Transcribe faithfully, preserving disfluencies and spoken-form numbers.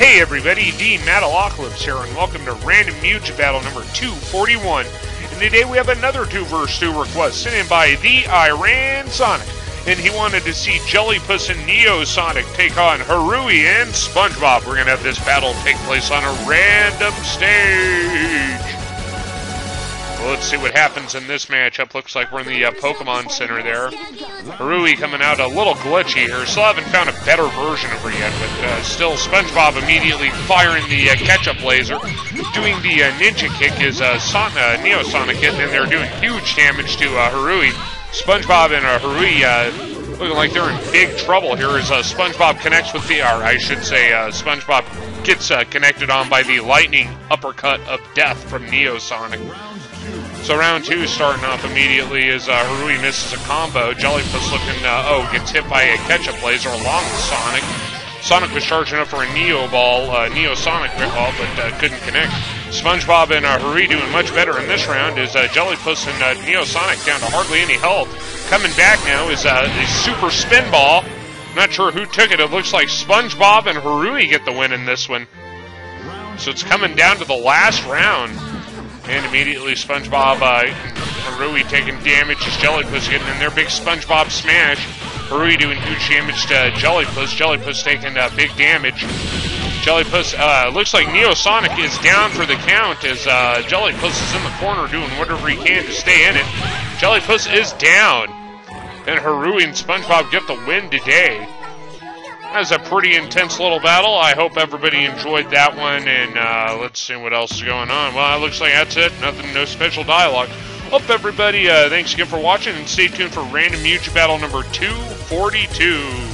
Hey everybody, TheMattalocalypse here, and welcome to Random Mugen Battle number two forty-one. And today we have another two versus two request sent in by TheIransonic. And he wanted to see Jellypus and Neo Sonic take on Haruhi and SpongeBob. We're going to have this battle take place on a random stage. Well, let's see what happens in this matchup. Looks like we're in the uh, Pokemon Center there. Haruhi coming out a little glitchy here. Still haven't found a better version of her yet, but uh, still SpongeBob immediately firing the uh, ketchup laser. Doing the uh, ninja kick is uh, Son uh, Neo Sonic hitting, and they're doing huge damage to uh, Haruhi. SpongeBob and uh, Haruhi uh, looking like they're in big trouble here as uh, SpongeBob connects with the, or I should say uh, SpongeBob gets uh, connected on by the lightning uppercut of death from Neo Sonic. So round two starting off immediately as uh, Haruhi misses a combo. Jellypus looking, uh, oh, gets hit by a ketchup laser along with Sonic. Sonic was charging up for a Neo ball, uh, Neo Sonic ball, but uh, couldn't connect. SpongeBob and uh, Haruhi doing much better in this round as uh, Jellypus and uh, Neo Sonic down to hardly any health. Coming back now is uh, the super spin ball. Not sure who took it. It looks like SpongeBob and Haruhi get the win in this one. So it's coming down to the last round. And immediately SpongeBob uh, and Haruhi taking damage as Jellypus getting in their big SpongeBob smash. Haruhi doing huge damage to Jellypus. Jellypus taking uh, big damage. Jellypus, uh, looks like Neo Sonic is down for the count as uh, Jellypus is in the corner doing whatever he can to stay in it. Jellypus is down. And Haruhi and SpongeBob get the win today. That was a pretty intense little battle. I hope everybody enjoyed that one, and uh, let's see what else is going on. Well, it looks like that's it. Nothing, no special dialogue. Hope everybody, uh, thanks again for watching, and stay tuned for Random Mugen Battle number two forty-two.